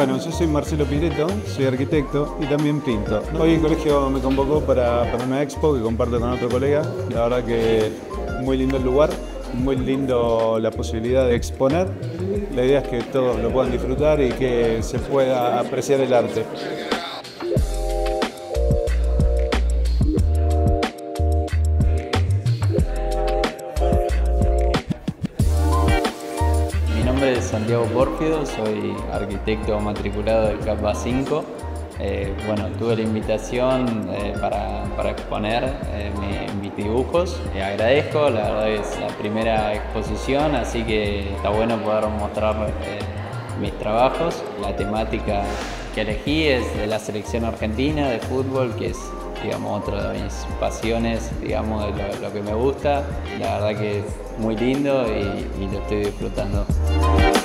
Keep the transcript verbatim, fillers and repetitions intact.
Bueno, yo soy Marcelo Pireto, soy arquitecto y también pinto. Hoy el colegio me convocó para, para una expo que comparto con otro colega. La verdad que muy lindo el lugar, muy lindo la posibilidad de exponer. La idea es que todos lo puedan disfrutar y que se pueda apreciar el arte. Mi nombre es Santiago Pórfido, soy arquitecto matriculado del CAPA cinco. Eh, bueno, tuve la invitación eh, para, para exponer eh, mi- mis dibujos. Eh, agradezco, la verdad es la primera exposición, así que está bueno poder mostrar eh, mis trabajos. La temática que elegí es de la selección argentina de fútbol, que es, digamos, otra de mis pasiones, digamos, de lo, lo que me gusta. La verdad que es muy lindo y, y lo estoy disfrutando.